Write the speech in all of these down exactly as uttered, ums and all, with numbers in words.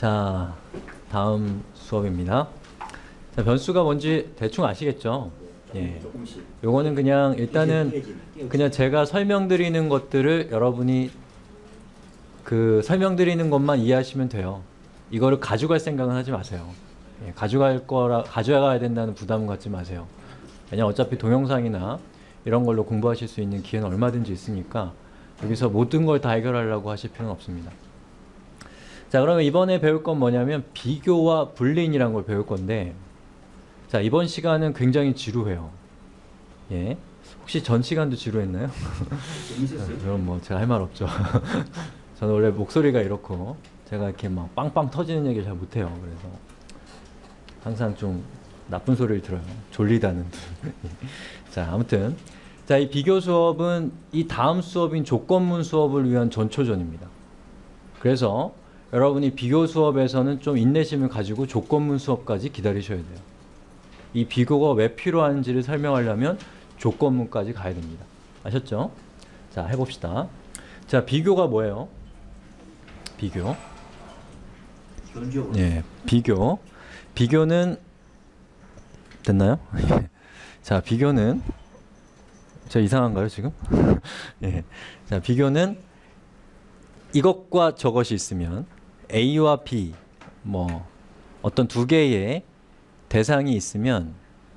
자, 다음 수업입니다. 자, 변수가 뭔지 대충 아시겠죠? 예. 요거는 그냥 일단은 그냥 제가 설명드리는 것들을 여러분이 그 설명드리는 것만 이해하시면 돼요. 이거를 가져갈 생각은 하지 마세요. 예, 가져갈 거라 가져가야 된다는 부담은 갖지 마세요. 왜냐면 어차피 동영상이나 이런 걸로 공부하실 수 있는 기회는 얼마든지 있으니까 여기서 모든 걸 다 해결하려고 하실 필요는 없습니다. 자, 그러면 이번에 배울 건 뭐냐면 비교와 불린이라는 걸 배울 건데, 자, 이번 시간은 굉장히 지루해요. 예. 혹시 전 시간도 지루했나요? 재밌었어요? 그럼 뭐 제가 할 말 없죠. 저는 원래 목소리가 이렇고 제가 이렇게 막 빵빵 터지는 얘기를 잘 못해요. 그래서 항상 좀 나쁜 소리를 들어요. 졸리다는. 자, 아무튼 자, 이 비교 수업은 이 다음 수업인 조건문 수업을 위한 전초전입니다. 그래서 여러분이 비교 수업에서는 좀 인내심을 가지고 조건문 수업까지 기다리셔야 돼요. 이 비교가 왜 필요한지를 설명하려면 조건문까지 가야 됩니다. 아셨죠? 자, 해봅시다. 자, 비교가 뭐예요? 비교. 예, 비교. 비교는 됐나요? 자, 비교는 저 이상한가요 지금? 예. 자, 비교는 이것과 저것이 있으면 A와 B 뭐 어떤 두 개의 대상이 있으면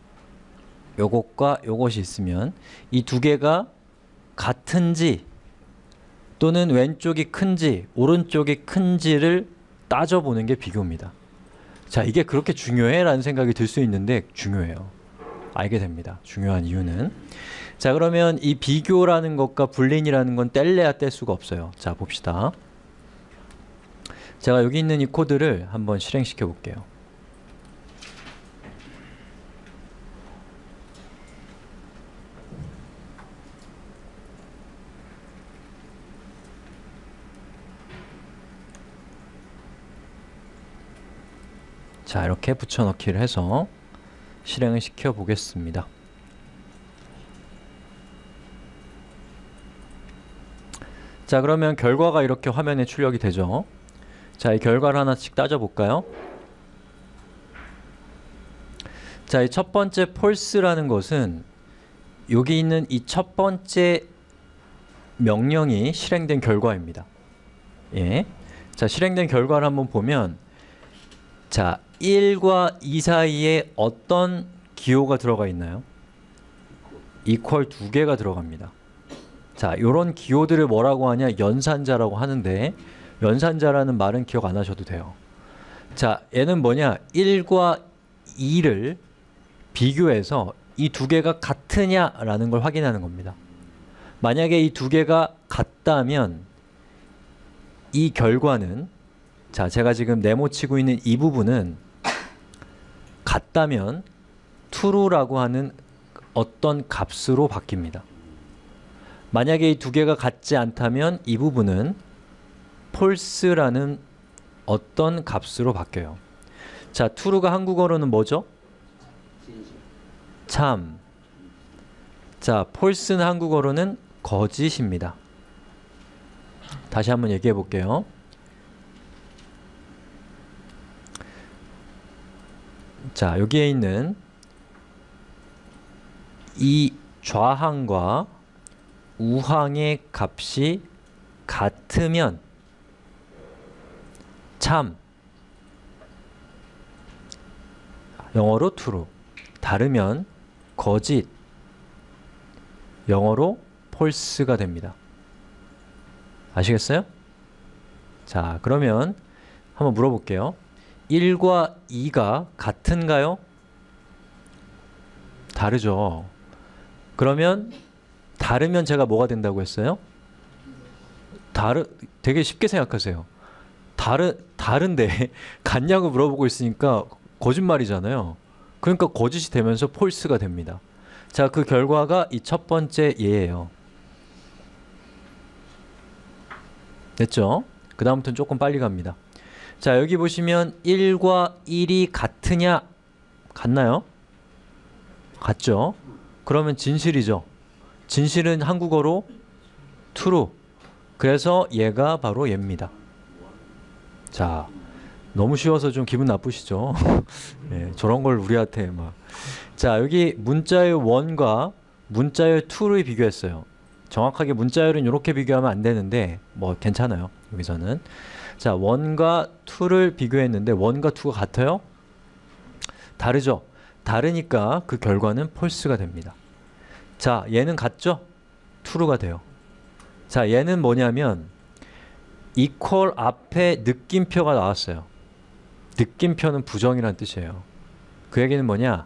요것과 요것이 있으면 이 두 개가 같은지 또는 왼쪽이 큰지 오른쪽이 큰지를 따져보는 게 비교입니다. 자, 이게 그렇게 중요해? 라는 생각이 들 수 있는데 중요해요. 알게 됩니다. 중요한 이유는. 자, 그러면 이 비교라는 것과 불린이라는 건 뗄래야 뗄 수가 없어요. 자, 봅시다. 제가 여기 있는 이 코드를 한번 실행시켜 볼게요. 자, 이렇게 붙여넣기를 해서 실행을 시켜 보겠습니다. 자, 그러면 결과가 이렇게 화면에 출력이 되죠. 자, 이 결과를 하나씩 따져볼까요? 자, 이 첫 번째 false라는 것은 여기 있는 이 첫 번째 명령이 실행된 결과입니다. 예. 자, 실행된 결과를 한번 보면, 자, 일과 이 사이에 어떤 기호가 들어가 있나요? equal 두 개가 들어갑니다. 자, 요런 기호들을 뭐라고 하냐? 연산자라고 하는데, 연산자라는 말은 기억 안 하셔도 돼요. 자, 얘는 뭐냐? 일과 이를 비교해서 이 두 개가 같으냐라는 걸 확인하는 겁니다. 만약에 이 두 개가 같다면 이 결과는, 자, 제가 지금 네모치고 있는 이 부분은 같다면 true라고 하는 어떤 값으로 바뀝니다. 만약에 이 두 개가 같지 않다면 이 부분은 false라는 어떤 값으로 바뀌어요. 자, true가 한국어로는 뭐죠? 참. 자, false는 한국어로는 거짓입니다. 다시 한번 얘기해 볼게요. 자, 여기에 있는 이 좌항과 우항의 값이 같으면 참, 영어로 true, 다르면 거짓, 영어로 false가 됩니다. 아시겠어요? 자, 그러면 한번 물어볼게요. 일과 이가 같은가요? 다르죠. 그러면 다르면 제가 뭐가 된다고 했어요? 다르, 되게 쉽게 생각하세요. 다르, 다른데 같냐고 물어보고 있으니까 거짓말이잖아요. 그러니까 거짓이 되면서 false가 됩니다. 자, 그 결과가 이 첫 번째 예예요. 됐죠? 그 다음부터는 조금 빨리 갑니다. 자, 여기 보시면 일과 일이 같으냐? 같나요? 같죠? 그러면 진실이죠. 진실은 한국어로 true. 그래서 얘가 바로 얘입니다. 자, 너무 쉬워서 좀 기분 나쁘시죠? 예, 저런 걸 우리한테 막. 자, 여기 문자열 일과 문자열 이를 비교했어요. 정확하게 문자열은 이렇게 비교하면 안 되는데 뭐 괜찮아요. 여기서는. 자, 일과 이를 비교했는데 일과 이가 같아요? 다르죠? 다르니까 그 결과는 폴스가 됩니다. 자, 얘는 같죠? true가 돼요. 자, 얘는 뭐냐면 equal 앞에 느낌표가 나왔어요. 느낌표는 부정이란 뜻이에요. 그 얘기는 뭐냐?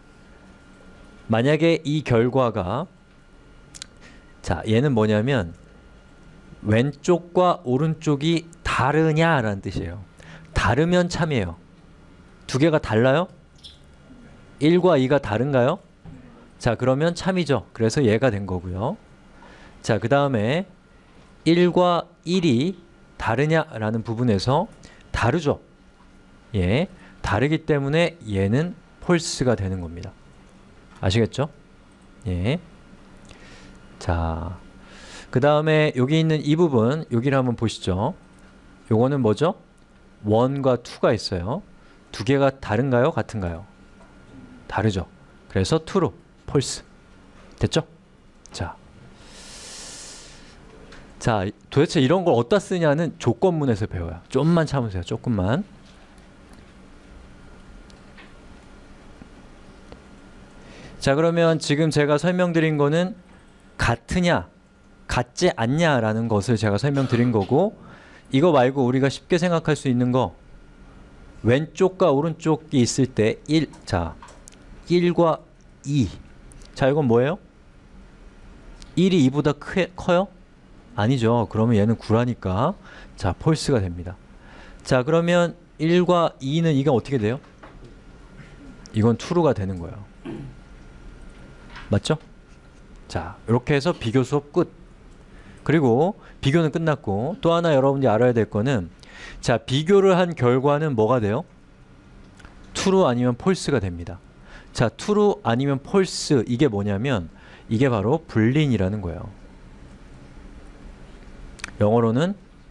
만약에 이 결과가 자, 얘는 뭐냐면 왼쪽과 오른쪽이 다르냐라는 뜻이에요. 다르면 참이에요. 두 개가 달라요? 일과 이가 다른가요? 자, 그러면 참이죠. 그래서 얘가 된 거고요. 자, 그 다음에 일과 일이 다르냐라는 부분에서 다르죠. 예, 다르기 때문에 얘는 폴스가 되는 겁니다. 아시겠죠? 예. 자, 그 다음에 여기 있는 이 부분, 여기를 한번 보시죠. 요거는 뭐죠? 일과 이가 있어요. 두 개가 다른가요? 같은가요? 다르죠. 그래서 true, false. 됐죠? 자, 자, 도대체 이런 걸 어디다 쓰냐는 조건문에서 배워요. 좀만 참으세요. 조금만. 자, 그러면 지금 제가 설명드린 거는 같으냐, 같지 않냐라는 것을 제가 설명드린 거고, 이거 말고 우리가 쉽게 생각할 수 있는 거, 왼쪽과 오른쪽이 있을 때 일, 자, 일과 이. 자, 이건 뭐예요? 일이 이보다 크, 커요? 아니죠. 그러면 얘는 구라니까 자, 폴스가 됩니다. 자, 그러면 일과 이는 이건 어떻게 돼요? 이건 true가 되는 거예요. 맞죠? 자, 이렇게 해서 비교 수업 끝. 그리고 비교는 끝났고 또 하나 여러분들이 알아야 될 거는 자, 비교를 한 결과는 뭐가 돼요? true 아니면 false가 됩니다. 자, true 아니면 false 이게 뭐냐면 이게 바로 불린이라는 거예요. 영어로는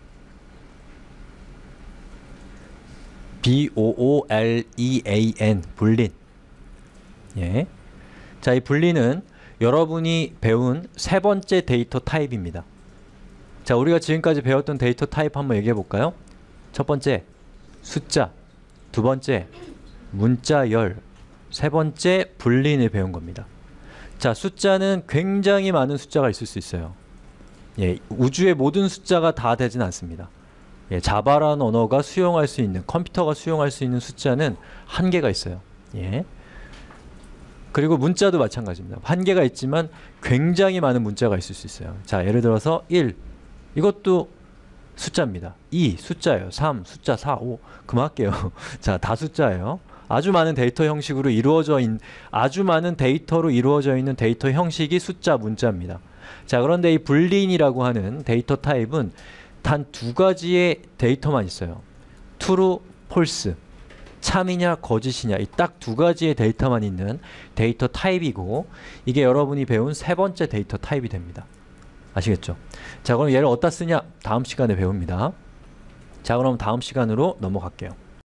B O O L E A N 불린. 예. 자, 이 불린은 여러분이 배운 세 번째 데이터 타입입니다. 자, 우리가 지금까지 배웠던 데이터 타입 한번 얘기해 볼까요? 첫 번째 숫자, 두 번째 문자열, 세 번째 불린을 배운 겁니다. 자, 숫자는 굉장히 많은 숫자가 있을 수 있어요. 예, 우주의 모든 숫자가 다 되진 않습니다. 예, 자바라는 언어가 수용할 수 있는, 컴퓨터가 수용할 수 있는 숫자는 한계가 있어요. 예. 그리고 문자도 마찬가지입니다. 한계가 있지만 굉장히 많은 문자가 있을 수 있어요. 자, 예를 들어서 일, 이것도 숫자입니다. 이, 숫자예요. 삼, 숫자 사, 오, 그만할게요. 자, 다 숫자예요. 아주 많은 데이터 형식으로 이루어져 있는, 아주 많은 데이터로 이루어져 있는 데이터 형식이 숫자, 문자입니다. 자, 그런데 이 불린이라고 하는 데이터 타입은 단 두 가지의 데이터만 있어요. true, false. 참이냐 거짓이냐 이 딱 두 가지의 데이터만 있는 데이터 타입이고 이게 여러분이 배운 세 번째 데이터 타입이 됩니다. 아시겠죠? 자, 그럼 얘를 어디다 쓰냐? 다음 시간에 배웁니다. 자, 그럼 다음 시간으로 넘어갈게요.